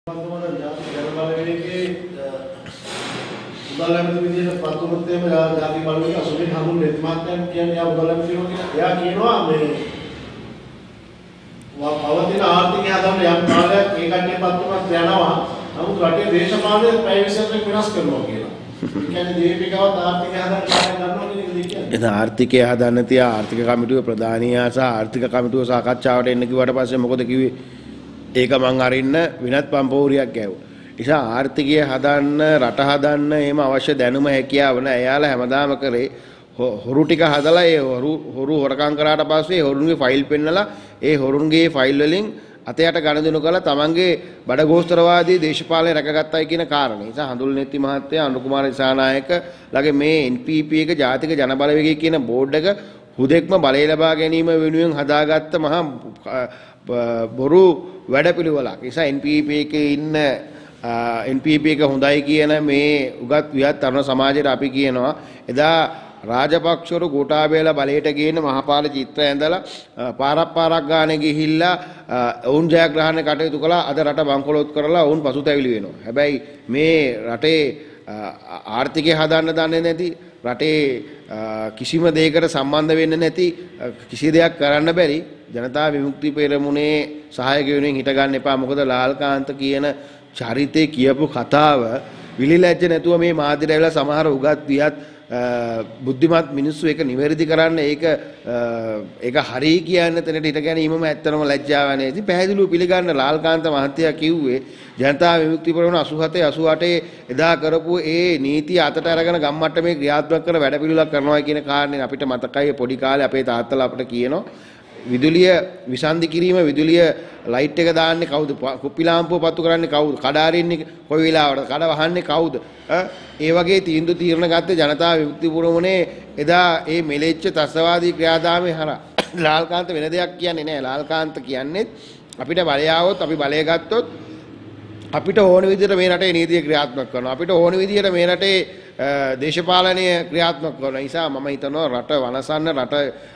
බන්ධමන ජාති ජනබලවේගයේ උදාලැමති විදිහට පත්තුනොත් එහෙම ජාති බලවේගය අසුරින් හඳුන් එතුමාත්යන් කියන්නේ යා උදාලැමති වෙනවා කියලා. එයා කියනවා මේ පවතින ආර්ථිකය හදන්න යම් කාලයක් ඒ කට්ටිය පත්තුනක් යනවා. නමුත් රටේ දේශපාලනය පැය 24ක් වෙනස් කරනවා කියලා. ඒ කියන්නේ දීපිකාවත් ආර්ථිකය හදන්න කාර්ය කරනවා කියන එක කියන්නේ. එතන ආර්ථිකය හදන්න තියා ආර්ථික කමිටුවේ ප්‍රධානියා සහ ආර්ථික කමිටුව සාකච්ඡාවට එන්න කිව්වට පස්සේ මොකද කිව්වේ? ඒක මං අරින්න වෙනත් පම්පෝරියක් ගැව්වා. නිසා ආර්ථිකය හදන්න රට හදන්න එහෙම අවශ්‍ය දැනුම හැකියාව නැහැ. එයාලා හැමදාම කරේ හොරු ටික හදලා ඒ හොරු හොරකම් කරාට පස්සේ හොරුන්ගේ ෆයිල් පෙන්නලා ඒ හොරුන්ගේ ෆයිල් වලින් අතයට ගණදෙනු කළා තමන්ගේ බඩගෝස්තරවාදී දේශපාලනය රැකගත්තයි කියන කාරණේ. නිසා හඳුල්නෙත්ති මහත්තයා අනුර කුමාර දිසානායක ළගේ මේ NPP එක ජාතික ජනබලවේගය කියන බෝඩ් එක හුදෙක්ම බලය ලබා ගැනීම වෙනුවෙන් හදාගත්ත මහා බොරු වැඩපිළිවෙලක්. නිසා NPP එකේ ඉන්න NPP එක හොඳයි කියන මේ උගත් වියත් තරුණ සමාජයට අපි කියනවා එදා රාජපක්ෂවරු ගෝඨාභයලා බලයට ගේන මහපාල චිත්‍ර ඇඳලා පාරක් ගානේ ගිහිල්ලා ඔවුන් ජයග්‍රහණය කටයුතු කළා. අද රට බංකොලොත් කරලා ඔවුන් පසුතැවිලි වෙනවා. හැබැයි මේ රටේ ආර්ථිකය හදන්න දන්නේ නැති රටේ කිසිම දෙයකට සම්බන්ධ වෙන්නේ නැති කිසි දෙයක් කරන්න බැරි ජනතා විමුක්ති පෙරමුණේ සහායක වෙනුවෙන් හිට ගන්න එපා. මොකද ලාල්කාන්ත කියන චරිතේ කියපු කතාව විලිලැජ්ජ නැතුව මේ මාධ්‍යට ඇවිල්ලා සමහර උගත් වියත් බුද්ධිමත් මිනිස්සු ඒක නිවැරදි කරන්න ඒක හරි කියන්න තැනට හිට ගැනීමම ඇත්තනම ලැජ්ජාව නේද? පැහැදිලිව පිළිගන්න ලාල්කාන්ත මහත්තයා කිව්වේ ජනතා විමුක්ති පෙරමුණ 87 88 එදා කරපු ඒ නීතිය අතට අරගෙන ගම්මට්ටමේ ක්‍රියාත්මක කර වැඩපිළිවෙලක් කරනවා කියන කාරණේ අපිට මතකයි. පොඩි කාලේ අපේ තාත්තලා අපිට කියනවා විදුලිය විසන්ධි කිරීම විදුලිය ලයිට් එක දාන්නේ කවුද? කුප්පි ලාම්පුව පත්තු කරන්නේ කවුද? කඩ අරින්නේ කොයි වෙලාවටද? කඩ වහන්නේ කවුද? ඒ වගේ තීරණ ගත්තේ ජනතා විමුක්ති පෙරමුණේ එදා ඒ මෙලෙච්ච ත්‍ස්තවාදී ක්‍රියාදාමයේ හරහා. ලාල්කාන්ත වෙන දෙයක් කියන්නේ නැහැ. ලාල්කාන්ත කියන්නේ අපිට බලය ආවොත් අපි බලය ගත්තොත් අපිට ඕන විදිහට මේ රටේ නීතිය ක්‍රියාත්මක කරනවා. අපිට ඕන විදිහට මේ රටේ දේශපාලනය ක්‍රියාත්මක කරන නිසා මම හිතනවා රට වනසන්න රට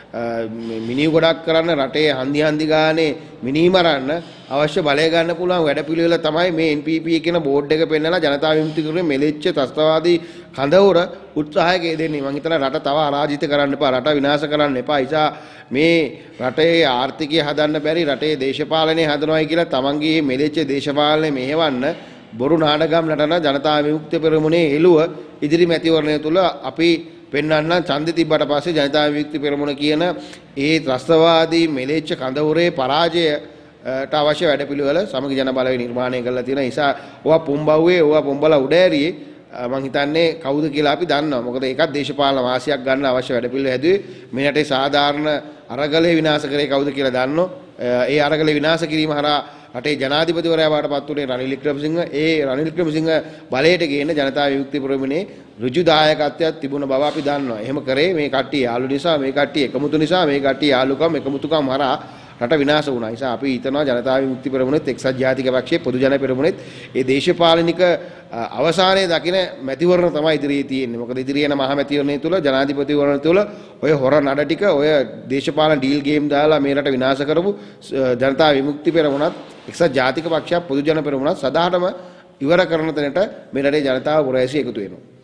මිනිහ ගොඩක් කරන්න රටේ හන්දි ගානේ මිනිහ මරන්න අවශ්‍ය බලය ගන්න පුළුවන් වැඩපිළිවෙල තමයි මේ NPP කියන බෝඩ් එක පෙන්නලා ජනතා විමුක්ති පෙරමුණේ මෙලෙච්ච ත්‍ස්තවාදී කඳවුර උත්සාහයක යෙදෙන්නේ. මම හිතනවා රට තව අරාජිත කරන්න එපා, රට විනාශ කරන්න එපා. නිසා මේ රටේ ආර්ථිකය හදන්න බැරි රටේ දේශපාලනය හදනවායි කියලා තමන්ගේ මෙලෙච්ච දේශපාලනය මෙහෙවන්න බොරු නාඩගම් නටන ජනතා විමුක්ති පෙරමුණේ එළුව ඉදිරි මැතිවරණය තුල අපි පෙන්වන්න ඡන්දෙ තිබ්බට පස්සේ ජනතා විමුක්ති පෙරමුණ කියන ඒ ත්‍රස්තවාදී මෙලෙච්ච කඳවුරේ පරාජයට අවශ්‍ය වැඩපිළිවෙල සමගි ජන බලවේගය නිර්මාණය කරලා තියෙන නිසා ඔවා පොම්බව්වේ ඔවා පොම්බලා උඩ ඇරියේ මං හිතන්නේ කවුද කියලා අපි දන්නවා. මොකද ඒකත් දේශපාලන වාසියක් ගන්න අවශ්‍ය වැඩපිළිවෙල හැදුවේ මේ රටේ සාධාරණ අරගලය විනාශ කරේ කවුද කියලා දන්නෝ. ඒ අරගලය විනාශ කිරීම හරහා රටේ ජනාධිපතිවරයා බාටපත් උනේ රනිල් වික්‍රමසිංහ. ඒ රනිල් වික්‍රමසිංහ බලයට ගේන ජනතා විමුක්ති පෙරමුණේ ඍජු දායකත්වයක් තිබුණ බව අපි දන්නවා. එහෙම කරේ මේ කට්ටිය යාළු නිසා, මේ කට්ටිය එකමුතු නිසා, මේ කට්ටිය යාළුකම් එකමුතුකම් හරහා රට විනාශ වුණා. නිසා අපි හිතනවා ජනතා විමුක්ති පෙරමුණෙත් එක්සත් ජාතික පක්ෂයේ පොදු ජන පෙරමුණෙත් ඒ දේශපාලනික අවසානයේ දකින මැතිවරණ තමයි ඉදිරියේ තියෙන්නේ. මොකද ඉදිරියේ යන මහ මැතිවරණය තුල ජනාධිපතිවරණ තුල ඔය හොර නඩ ටික ඔය දේශපාලන ඩීල් ගේම් දාලා මේ රට විනාශ කරපු ජනතා විමුක්ති පෙරමුණත් එක්සත් ජාතික පක්ෂයක් පොදු ජන පෙරමුණත් සදාටම ඉවර කරන තැනට මේ රටේ ජනතාව පුරවැසි එකතු වෙනවා.